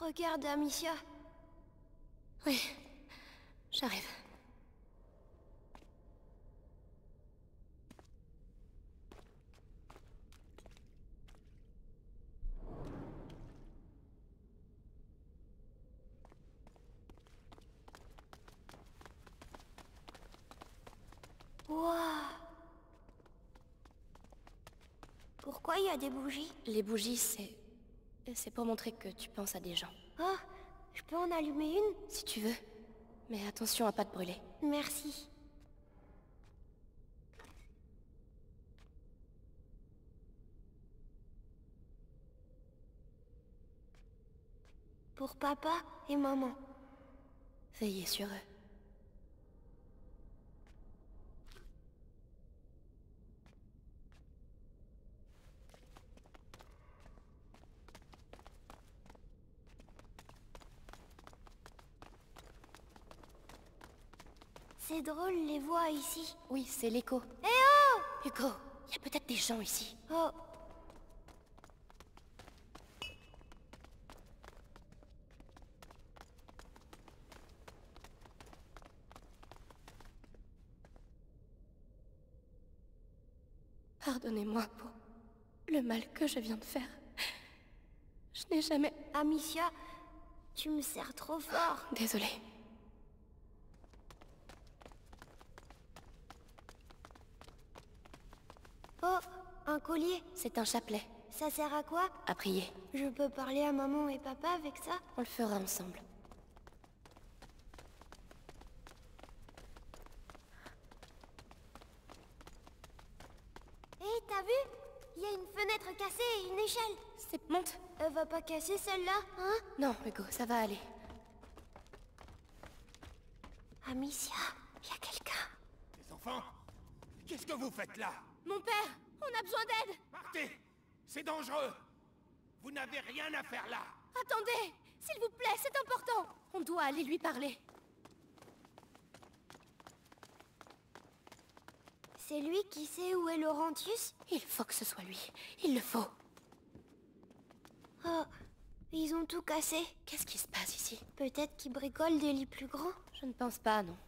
Regarde, Amicia. Oui, j'arrive. Waouh! Pourquoi il y a des bougies? Les bougies, c'est pour montrer que tu penses à des gens. Oh, je peux en allumer une? Si tu veux. Mais attention à pas te brûler. Merci. Pour papa et maman. Veillez sur eux. C'est drôle les voix ici. Oui, c'est l'écho. Eh oh! Hugo, il y a peut-être des gens ici. Oh. Pardonnez-moi pour le mal que je viens de faire. Je n'ai jamais... Amicia, tu me serres trop fort. Désolée. Oh, un collier. C'est un chapelet. Ça sert à quoi? À prier. Je peux parler à maman et papa avec ça? On le fera ensemble. Hé, t'as vu? Il y a une fenêtre cassée et une échelle. C'est... Monte. Elle va pas casser celle-là, hein? Non, Hugo, ça va aller. Amicia, il y a quelqu'un. Les enfants, qu'est-ce que vous faites là? Mon père, on a besoin d'aide. Partez! C'est dangereux! Vous n'avez rien à faire là! Attendez, s'il vous plaît, c'est important. On doit aller lui parler. C'est lui qui sait où est Laurentius? Il faut que ce soit lui. Il le faut. Oh, ils ont tout cassé. Qu'est-ce qui se passe ici? Peut-être qu'ils bricolent des lits plus grands. Je ne pense pas, non.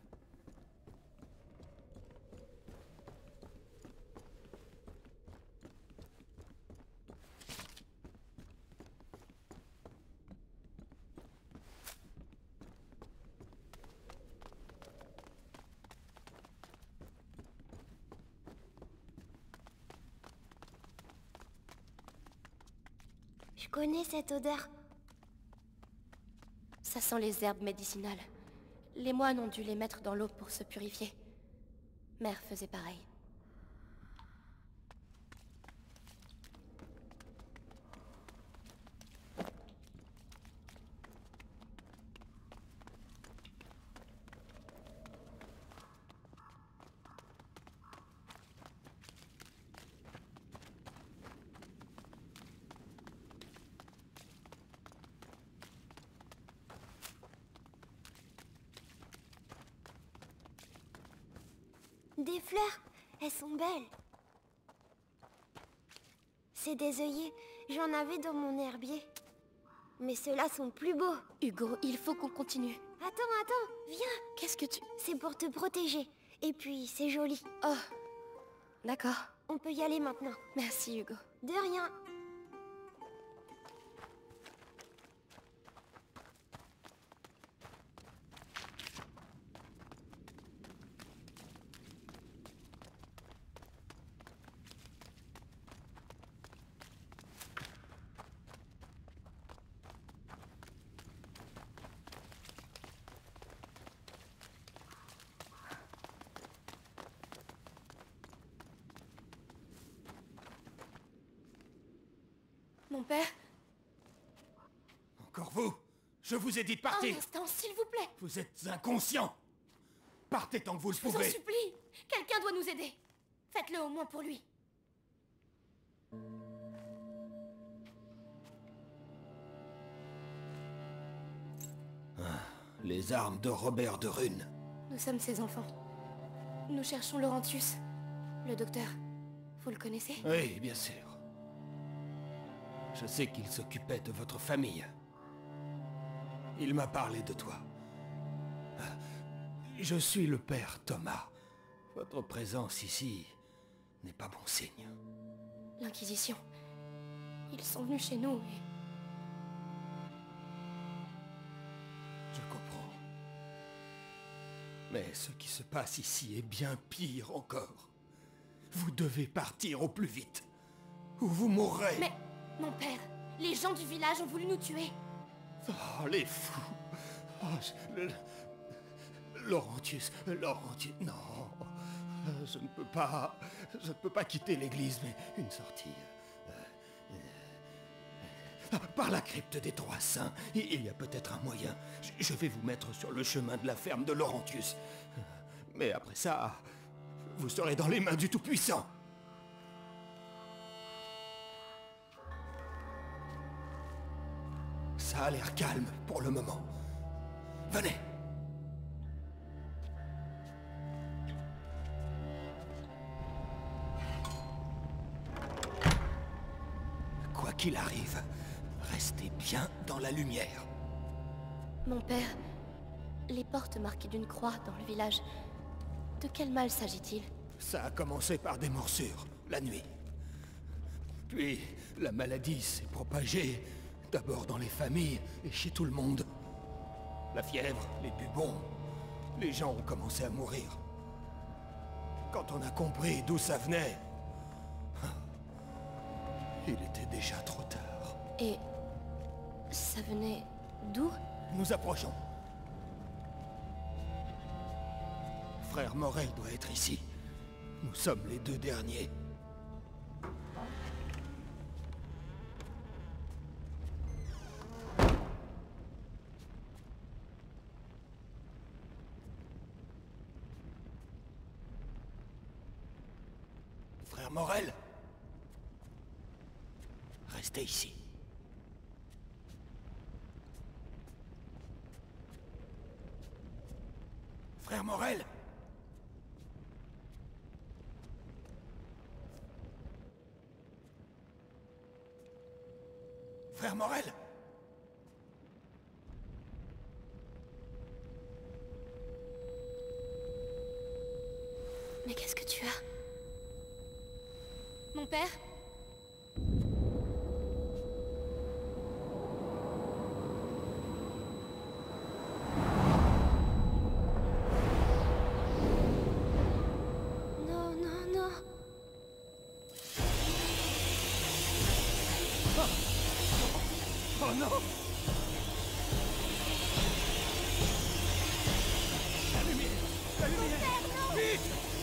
Je connais cette odeur. Ça sent les herbes médicinales. Les moines ont dû les mettre dans l'eau pour se purifier. Mère faisait pareil. Des fleurs, elles sont belles. C'est des œillets, j'en avais dans mon herbier. Mais ceux-là sont plus beaux. Hugo, il faut qu'on continue. Attends, viens. Qu'est-ce que tu... C'est pour te protéger. Et puis, c'est joli. Oh, d'accord. On peut y aller maintenant. Merci, Hugo. De rien. Mon père? Encore vous? Je vous ai dit de Un partir! instant, s'il vous plaît. Vous êtes inconscient! Partez tant que vous le Je vous en pouvez! supplie. Quelqu'un doit nous aider. Faites-le au moins pour lui. Les armes de Robert de Rune. Nous sommes ses enfants. Nous cherchons Laurentius. Le docteur. Vous le connaissez? Oui, bien sûr. Je sais qu'il s'occupait de votre famille. Il m'a parlé de toi. Je suis le père Thomas. Votre présence ici n'est pas bon signe. L'Inquisition. Ils sont venus chez nous et... Je comprends. Mais ce qui se passe ici est bien pire encore. Vous devez partir au plus vite, ou vous mourrez. Mais, mon père, les gens du village ont voulu nous tuer. Oh, les fous. Oh, Laurentius, non. Je ne peux pas quitter l'église, mais une sortie. Par la crypte des Trois Saints, il y a peut-être un moyen. Je vais vous mettre sur le chemin de la ferme de Laurentius. Mais après ça, vous serez dans les mains du Tout-Puissant. Ça a l'air calme pour le moment. Venez. Quoi qu'il arrive, restez bien dans la lumière. Mon père, les portes marquées d'une croix dans le village, de quel mal s'agit-il? Ça a commencé par des morsures, la nuit. Puis, la maladie s'est propagée, d'abord dans les familles et chez tout le monde. La fièvre, les bubons, les gens ont commencé à mourir. Quand on a compris d'où ça venait, il était déjà trop tard. Et... ça venait d'où? Nous approchons. Frère Morel doit être ici. Nous sommes les deux derniers. Frère Morel, restez ici. Frère Morel! Frère Morel! Mais qu'est-ce que tu as? Mon père? Non, non, non. Oh non! La lumière! La lumière! Vite!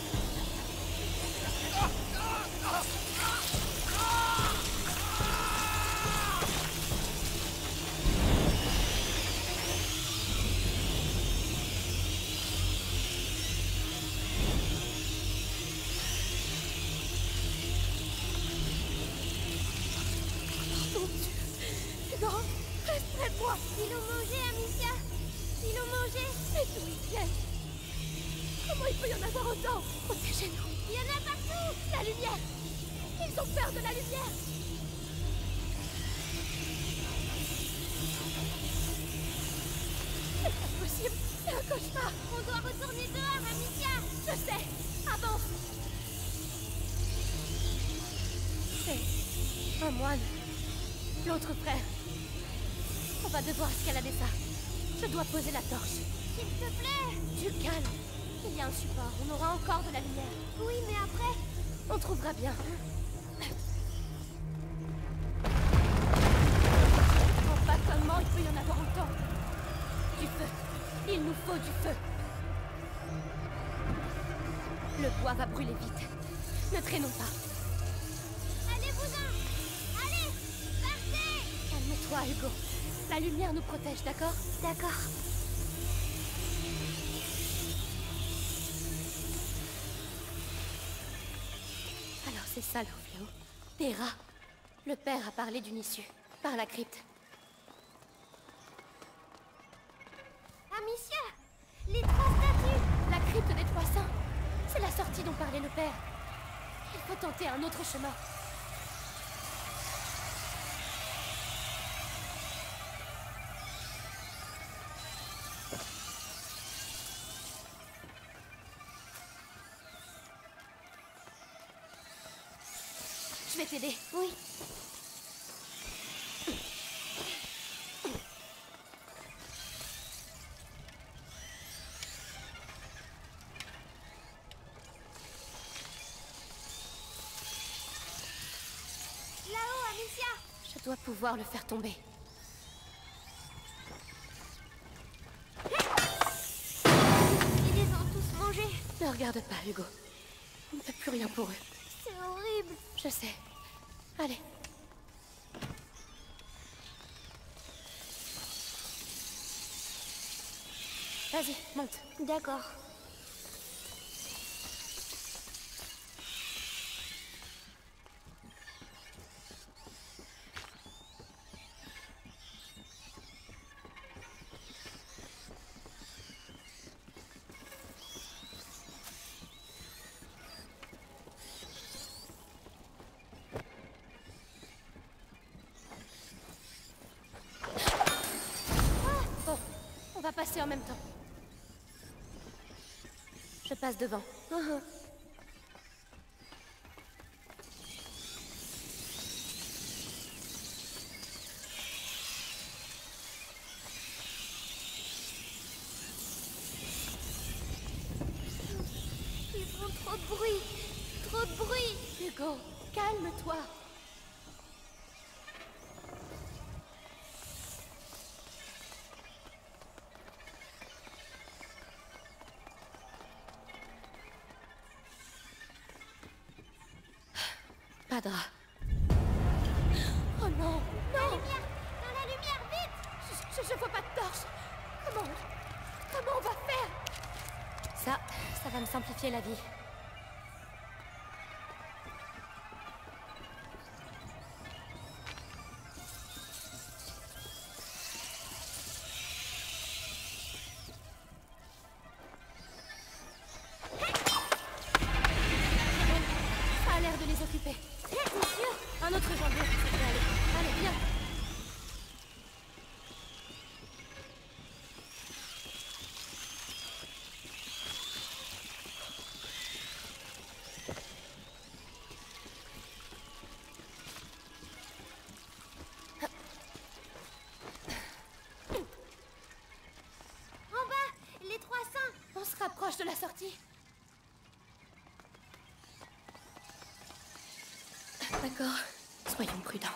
Non, reste près de moi. Ils l'ont mangé, Amicia. Ils l'ont mangé. Mais d'où ils viennent? Comment il peut y en avoir autant? Protégez-nous. Il y en a partout. La lumière. Ils ont peur de la lumière. C'est pas possible. C'est un cauchemar. On doit retourner dehors, Amicia. Je sais. Avance. C'est un moine. L'autre frère. On va devoir escalader ça. Je dois poser la torche. S'il te plaît. Du calme. Il y a un support. On aura encore de la lumière. Oui, mais après... On trouvera bien. Je comprends pas comment il peut y en avoir autant. Du feu. Il nous faut du feu. Le bois va brûler vite. Ne traînons pas. Allez-vous-en. Allez, partez. Calme-toi, Hugo. La lumière nous protège, d'accord? D'accord. Alors c'est ça le fléau. Des rats. Le père a parlé d'une issue. Par la crypte. Amicia, les trois statues. La crypte des Trois Saints. C'est la sortie dont parlait le père. Il faut tenter un autre chemin. Je vais t'aider. Oui. Là-haut, Amicia! Je dois pouvoir le faire tomber. Ils les ont tous mangés. Ne regarde pas, Hugo. On ne fait plus rien pour eux. C'est horrible. Je sais. Allez. Vas-y, monte. D'accord. Bon, on va passer en même temps. Je passe devant. Ils font trop de bruit. Trop de bruit. Hugo, calme-toi. Pas de rat. Oh non, La non. lumière. Dans la lumière, vite. Je vois pas de torche. Comment on va faire? Ça va me simplifier la vie. Ça a l'air de les occuper. T'es sûr? Un autre jambier, ça peut aller. Allez, viens. En bas, les 300. On se rapproche de la sortie. D'accord, soyons prudents.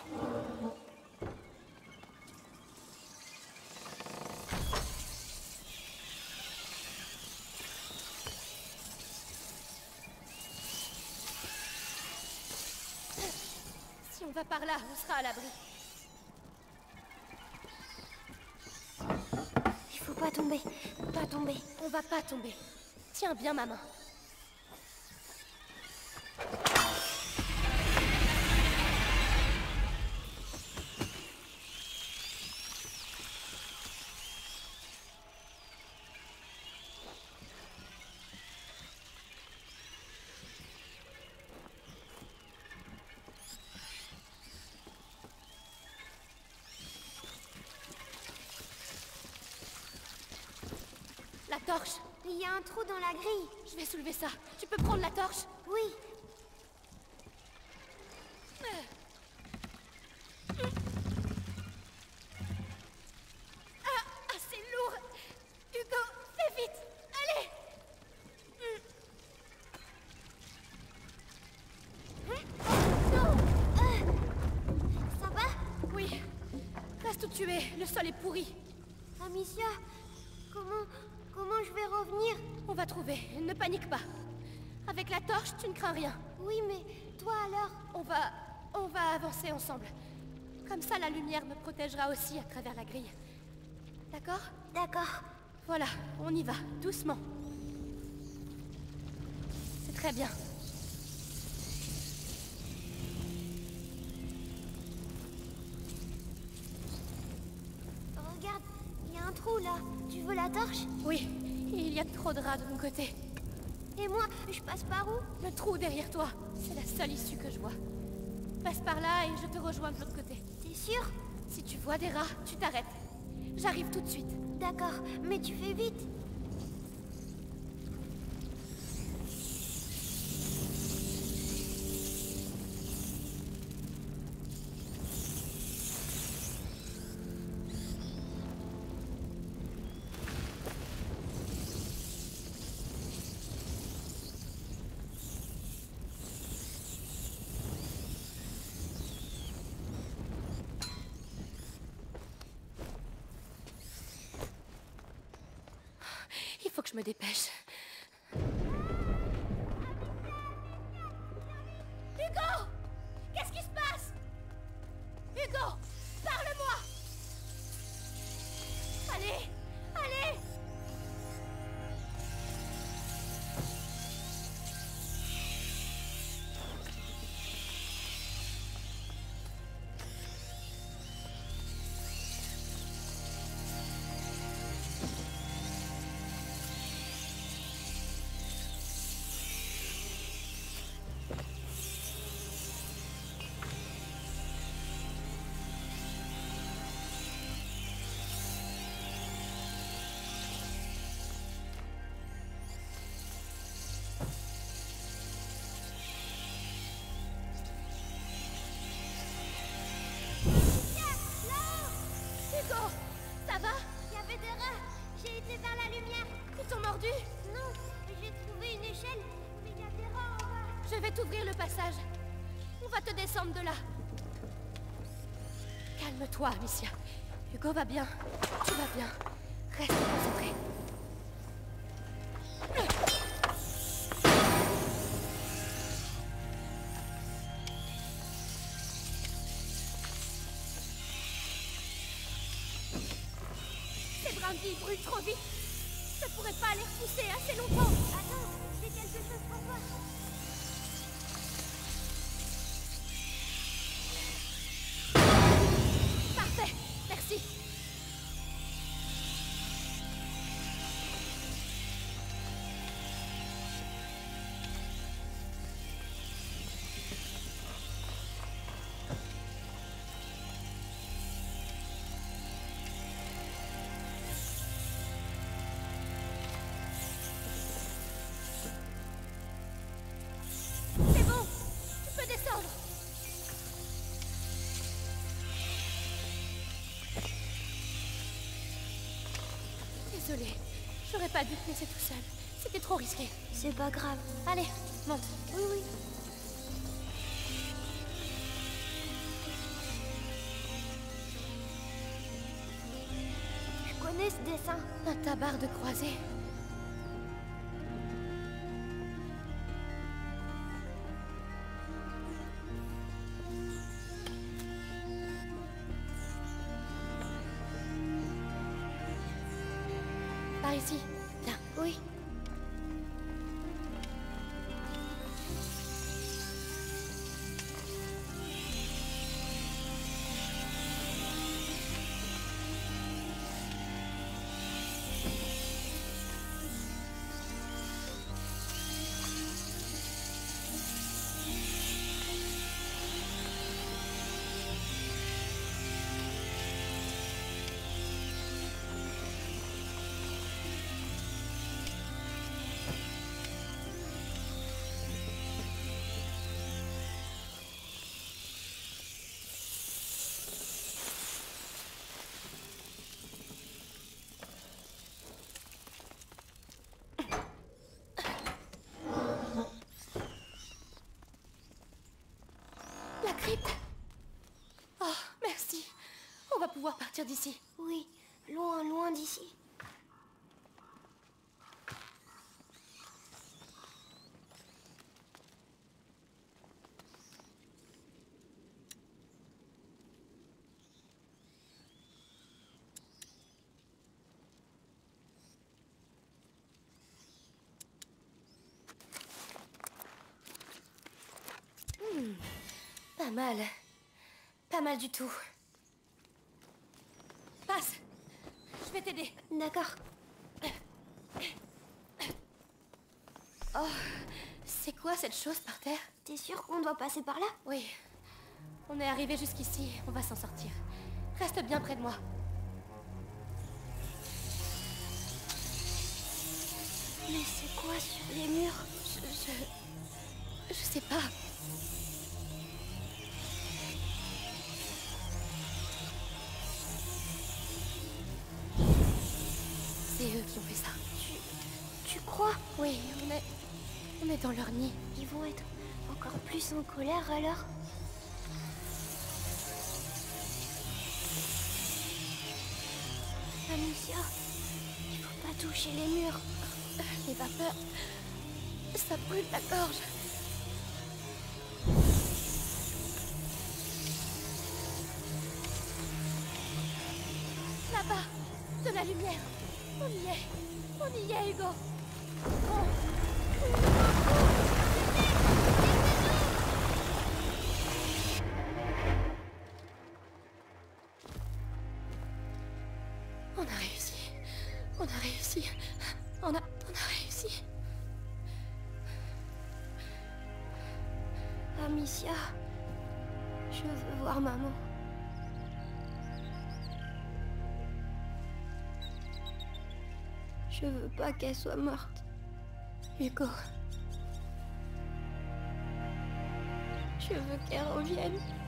Si on va par là, on sera à l'abri. Il faut pas tomber. Pas tomber. On va pas tomber. Tiens bien ma main. La torche. Il y a un trou dans la grille. Je vais soulever ça. Tu peux prendre la torche? Oui. Ah, c'est lourd. Hugo, fais vite. Allez. Non. Ça va? Oui. Reste où tu es. Le sol est pourri. Amicia, comment je vais revenir? On va trouver. Ne panique pas. Avec la torche, tu ne crains rien. Oui, mais toi alors? On va avancer ensemble. Comme ça, la lumière me protégera aussi à travers la grille. D'accord? D'accord. Voilà, on y va, doucement. C'est très bien. Regarde, il y a un trou là. Tu veux la torche? Oui, il y a trop de rats de mon côté. Et moi, je passe par où? Le trou derrière toi, c'est la seule issue que je vois. Passe par là et je te rejoins de l'autre côté. T'es sûr? Si tu vois des rats, tu t'arrêtes. J'arrive tout de suite. D'accord, mais tu fais vite. je me dépêche. Hugo! Qu'est-ce qui se passe? Hugo! Parle-moi! Allez! Allez! Hugo, ça va? Il y avait des rats. J'ai été vers la lumière. Ils t'ont mordu? Non, j'ai trouvé une échelle, mais il y a des rats en bas. Je vais t'ouvrir le passage. On va te descendre de là. Calme-toi, Amicia. Hugo va bien. Tu vas bien. Reste concentré. Ces brindilles brûlent trop vite. Je pourrais pas les repousser assez longtemps. Attends, j'ai quelque chose pour toi. Parfait. Merci. C'est bon. Tu peux descendre. Désolée. J'aurais pas dû te laisser tout seul. C'était trop risqué. C'est pas grave. Allez, monte. Oui, oui. Je connais ce dessin. Un tabard de croisée. Par ici. Viens. Oui. La crypte. Oh, merci. On va pouvoir partir d'ici. Oui, loin, loin d'ici. Pas mal. Pas mal du tout. Passe. Je vais t'aider. D'accord. Oh, c'est quoi cette chose par terre? T'es sûr qu'on doit passer par là? Oui. On est arrivé jusqu'ici. On va s'en sortir. Reste bien près de moi. Mais c'est quoi sur les murs? Je sais pas. C'est eux qui ont fait ça. Tu crois? Oui, on est dans leur nid. Ils vont être encore plus en colère alors? Amicia, il faut pas toucher les murs. Les vapeurs... Ça brûle la gorge. Là-bas, de la lumière. On y est. On y est, Hugo. On a réussi. On a réussi. On a réussi. Amicia, je veux voir maman. Je veux pas qu'elle soit morte. Hugo, Je veux qu'elle revienne.